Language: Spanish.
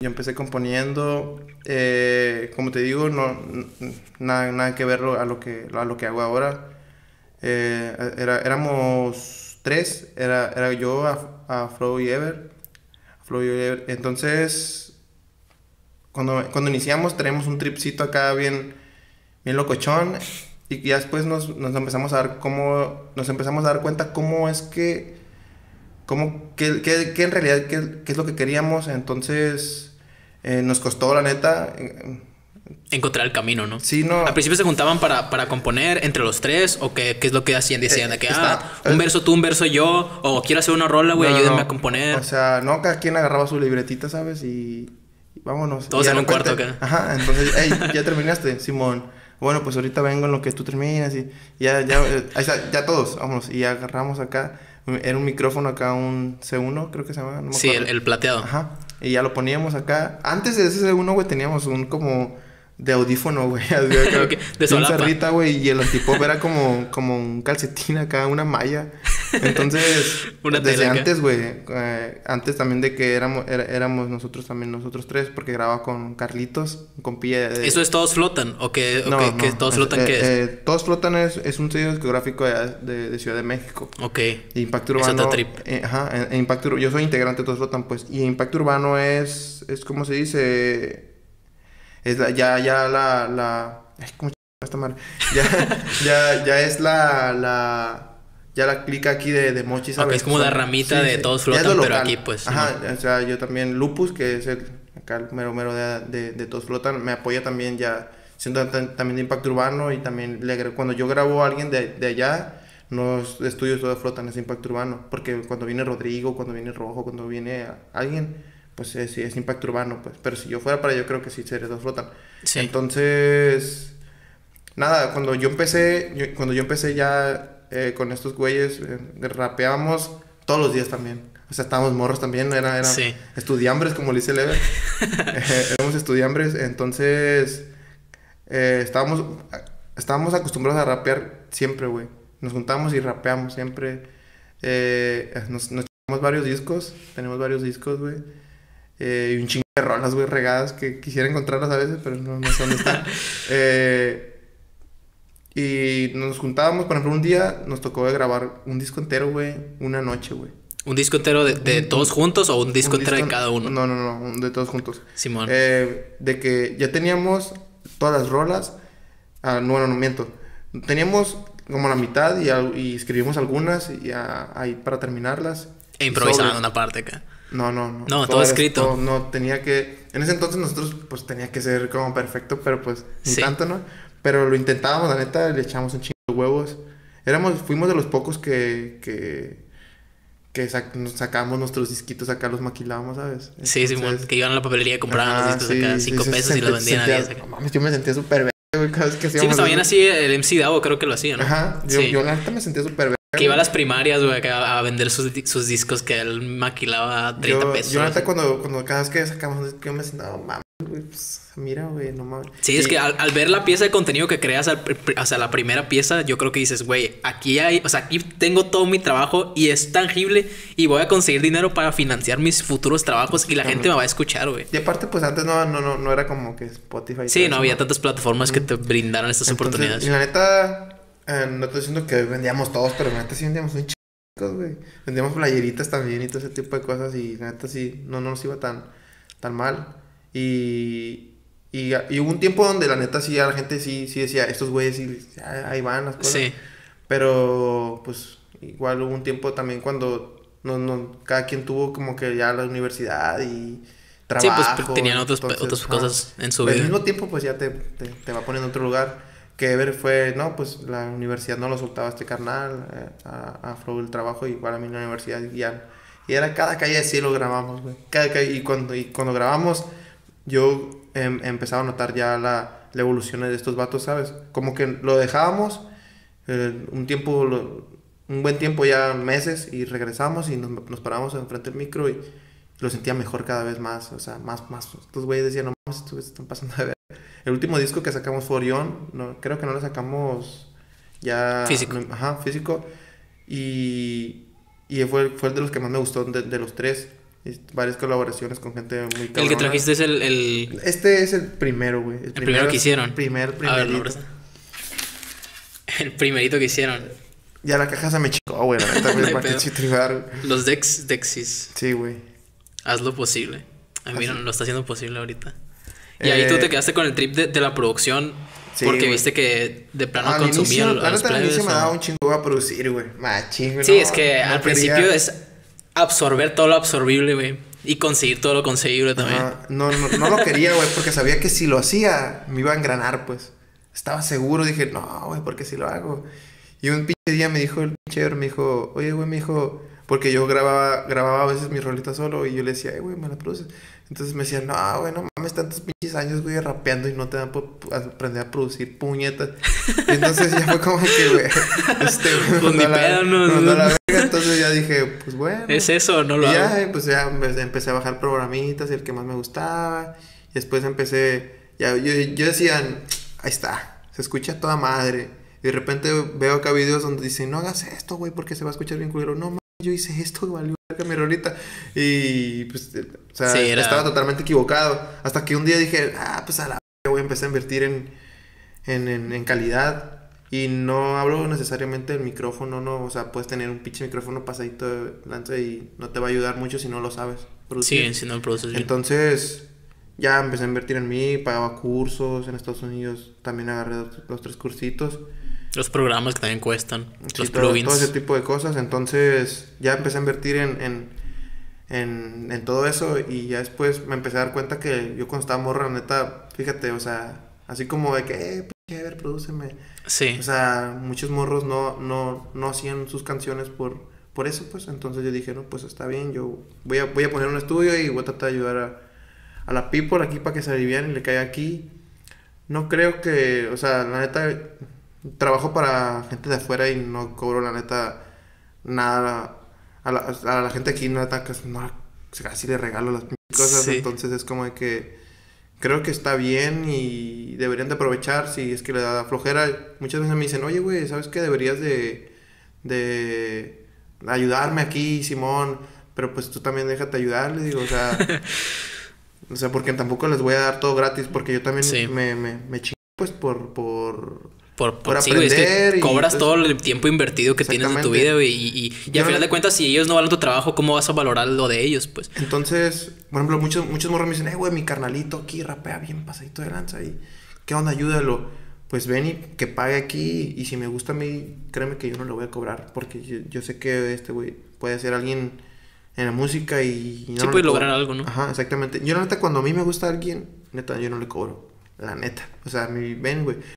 Yo empecé componiendo, como te digo, nada que ver a lo que hago ahora. Éramos tres, era yo, a Flow y Ever. Entonces, cuando iniciamos, tenemos un tripcito acá bien locochón. Y ya después nos empezamos nos empezamos a dar cuenta cómo es que, qué en realidad, qué es lo que queríamos. Entonces, nos costó, la neta. Encontrar el camino, ¿no? Sí, no. Al principio se juntaban para componer entre los tres, o qué es lo que hacían, decían de que, un verso tú, un verso yo, o quiero hacer una rola, güey, ayúdenme a componer. O sea, no, cada quien agarraba su libretita, ¿sabes? Y vámonos. Todos en un cuarto acá. Ajá, entonces, hey, ya terminaste, Simón. Bueno, pues ahorita vengo en lo que tú terminas y ahí está, ya todos, vámonos. Y agarramos acá, era un micrófono acá, un C1, creo que se llama. No me sí, acuerdo. el plateado. Ajá, y ya lo poníamos acá. Antes de ese C1, güey, teníamos un como de audífono, güey. Okay. De un cerrita, güey. Y el antipop era como un calcetín acá, una malla. Entonces, desde antes, güey. Antes también de que éramos nosotros tres. Porque grababa con Carlitos, con Pilla de... ¿Eso es Todos Flotan? ¿O que Todos Flotan qué es? Todos Flotan es un sello discográfico de Ciudad de México. Ok. Impacto Urbano... Impacto Urbano... Yo soy integrante de Todos Flotan, pues. Y Impacto Urbano es como se dice... Es ay, ¿cómo esta madre? Ya es ya la clica aquí de Mochi, ¿sabes? Ok, es como la ramita de Todos Flotan, pero aquí, pues... Ajá, o sea, yo también... Lupus, que es acá el mero de Todos Flotan, me apoya también ya... Siendo también de Impacto Urbano y también... Cuando yo grabo a alguien de allá... Los estudios Todos Flotan es Impacto Urbano. Porque cuando viene Rodrigo, cuando viene Rojo, cuando viene alguien... Pues es Impacto Urbano, pues. Pero si yo fuera para yo creo que sí sería Todos Flotan. Sí. Entonces... Nada, cuando yo empecé ya con estos güeyes, rapeábamos todos los días también. O sea, estábamos morros también, era sí. estudiambres, como le dice Lever. Éramos estudiambres, entonces estábamos acostumbrados a rapear siempre, güey. Nos juntábamos y rapeamos siempre. Nos tenemos varios discos, güey. Y un chingo de rolas, güey, regadas que quisiera encontrarlas a veces, pero no sé dónde están. Y nos juntábamos, por ejemplo, un día nos tocó grabar un disco entero, güey, una noche, güey. ¿Un disco entero de todos juntos o un disco entero de cada uno? No, de todos juntos. Simón. De que ya teníamos todas las rolas. No, miento. Teníamos como la mitad y escribimos algunas ahí para terminararlas. E improvisando una parte acá. No. No, todo escrito. No, tenía que... En ese entonces nosotros, pues, tenía que ser como perfecto, pero pues, ni tanto, ¿no? Pero lo intentábamos, la neta, le echamos un chingo de huevos. Fuimos de los pocos que nos sacamos nuestros disquitos acá, los maquilábamos, ¿sabes? Entonces, sí, Simón, que iban a la papelería y compraban los discos acá, 5 pesos y los vendían a 10. No mames, yo me sentía súper verga, güey, cada vez que hacíamos... Sí, pues también así el MC Davo creo que lo hacía, ¿no? Ajá, yo la neta me sentía súper verga. Que iba a las primarias, güey, a vender sus discos que él maquilaba a 30 pesos. Yo neta cuando cada vez que sacamos un disco, yo me sentía, no mames, güey, pues, mira, güey, no mames. Sí, es que al ver la pieza de contenido que creas, o sea, la primera pieza, yo creo que dices, güey, aquí tengo todo mi trabajo y es tangible y voy a conseguir dinero para financiar mis futuros trabajos y la gente me va a escuchar, güey. Y aparte, pues antes no era como que Spotify. Sí, no había tantas plataformas que te brindaran estas oportunidades. Y la neta, no estoy diciendo que vendíamos todos, pero la neta sí vendíamos un chico, güey. Vendíamos playeritas también y todo ese tipo de cosas y la neta sí, no nos iba tan mal. Y hubo un tiempo donde la neta sí, a la gente sí decía, estos güeyes sí, ahí van las cosas. Sí. Pero, pues, igual hubo un tiempo también cuando cada quien tuvo como que ya la universidad y trabajo. Sí, pues tenían otras cosas en su vida. Al mismo tiempo, pues ya te va poniendo en otro lugar. Que Ever fue, no, pues la universidad no lo soltaba este carnal, a Flow el trabajo, igual a mí en la universidad y era cada calle de cielo grabamos, güey. Cada calle, y cuando grabamos, yo empezaba a notar ya la evolución de estos vatos, ¿sabes? Como que lo dejábamos un buen tiempo, ya meses, y regresamos y nos paramos enfrente del micro y lo sentía mejor cada vez más, o sea, más. Estos güeyes decían, no mames, estos güeyes están pasando de ver. El último disco que sacamos fue Orión, creo que no lo sacamos ya... Físico. Físico. Y fue el de los que más me gustó de los tres. varias colaboraciones con gente muy cabrona. El que trajiste es el... Este es el primero, güey. El primero que hicieron. Primerito. A ver, el primerito que hicieron. Ya la caja se me chicó, güey. La neta, No hay para pedo. que chitribar. Los Dexys. Sí, güey. Haz lo posible. Mira, Así. lo está haciendo posible ahorita. Y ahí tú te quedaste con el trip de la producción. Sí, porque güey. viste que de plano Al consumían inicio, a la los neta, al inicio plebes. me daba un chingo a producir, güey. Machín, güey. Sí, no, es que no al quería- principio es absorber todo lo absorbible, güey. Y conseguir todo lo conseguible también. Ajá. No lo quería, güey, porque sabía que si lo hacía, me iba a engranar, pues. Estaba seguro, dije, no, güey, porque si lo hago. Y un pinche día me dijo el pinche Ever, me dijo, oye, güey, me dijo, porque yo grababa a veces mis rolitas solo y yo le decía, güey, me la produces. Entonces me decía, no, güey, no mames, tantos pinches años, güey, rapeando y no te dan por aprender a producir puñetas. Y entonces ya fue como que, güey, güey, Pues ni pedo, me mandó a la verga. Entonces ya dije, pues bueno. Es eso, no lo Y hago. ya, pues ya empecé a bajar programitas, el que más me gustaba. Y después empecé, ya, yo decía, ahí está, se escucha a toda madre. Y de repente veo acá videos donde dicen, no hagas esto, güey, porque se va a escuchar bien culero. No, mames, yo hice esto, valió verga mi rolita. Y pues, o sea, Sí, estaba totalmente equivocado. Hasta que un día dije, pues a la verga, voy a empezar a invertir en calidad. Y no hablo necesariamente del micrófono, no. O sea, puedes tener un pinche micrófono pasadito de lanza y no te va a ayudar mucho si no lo sabes producir. Sí, si no lo produces bien. Entonces, ya empecé a invertir en mí, pagaba cursos en Estados Unidos. También agarré dos, tres cursitos. Los programas que también cuestan. Sí, Los todo plugins. ese tipo de cosas. Entonces, ya empecé a invertir en todo eso. Y ya después me empecé a dar cuenta que yo cuando estaba morra, neta, fíjate, o sea, así como de que, pinche, a ver, prodúceme. Sí. O sea, muchos morros no hacían sus canciones por eso, pues. Entonces yo dije, no, pues está bien, yo voy a poner un estudio y voy a tratar de ayudar a la people aquí para que se aliviane y le caiga aquí. No creo que, o sea, la neta, trabajo para gente de afuera y no cobro, la neta, nada. A la gente aquí, la neta, casi le regalo las cosas. Sí. Entonces es como de que creo que está bien y deberían de aprovechar si es que le da flojera. Muchas veces me dicen, oye, güey, ¿sabes qué? Deberías de ayudarme aquí, Simón. Pero pues tú también déjate ayudar, le digo, o sea, porque tampoco les voy a dar todo gratis, porque yo también Sí. me chingo, pues, por Sí, güey, es que aprender y, cobras pues, todo el tiempo invertido que tienes de tu exactamente. vida, güey. Y Yo al final no- de cuentas, si ellos no valen tu trabajo, ¿cómo vas a valorar lo de ellos, pues? Entonces, por ejemplo, muchos morros me dicen, güey, mi carnalito aquí rapea bien pasadito de lanza y ¿qué onda? Ayúdalo. Pues ven y que pague aquí y si me gusta a mí, créeme que yo no le voy a cobrar porque yo sé que este güey puede ser alguien en la música y Sí, no le puede cobro. lograr algo, ¿no? Ajá, exactamente. Yo la neta, cuando a mí me gusta alguien, neta, yo no le cobro. La neta. O sea, ven, güey.